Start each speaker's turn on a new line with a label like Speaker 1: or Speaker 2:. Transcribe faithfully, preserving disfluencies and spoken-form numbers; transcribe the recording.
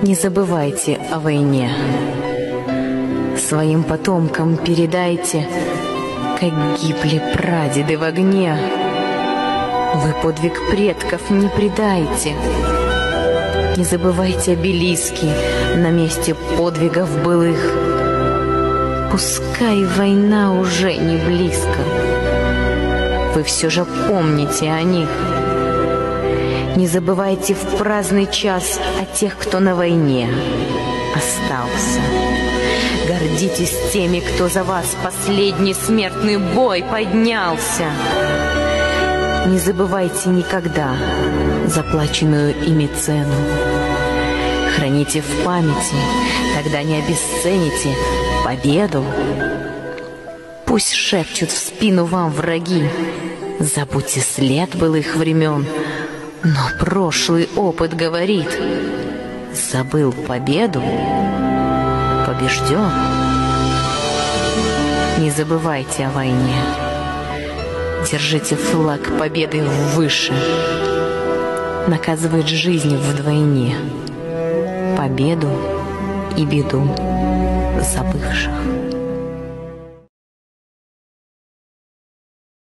Speaker 1: Не забывайте о войне. Своим потомкам передайте, как гибли прадеды в огне. Вы подвиг предков не предайте. Не забывайте обелиски на месте подвигов былых. Пускай война уже не близко, вы все же помните о них. Не забывайте в праздный час о тех, кто на войне остался. Гордитесь теми, кто за вас последний смертный бой поднялся. Не забывайте никогда заплаченную ими цену. Храните в памяти, тогда не обесцените победу. Пусть шепчут в спину вам враги: забудьте след былых времен. Но прошлый опыт говорит: забыл победу, побежден. Не забывайте о войне. Держите флаг победы выше. Наказывает жизнь вдвойне победу и беду забывших.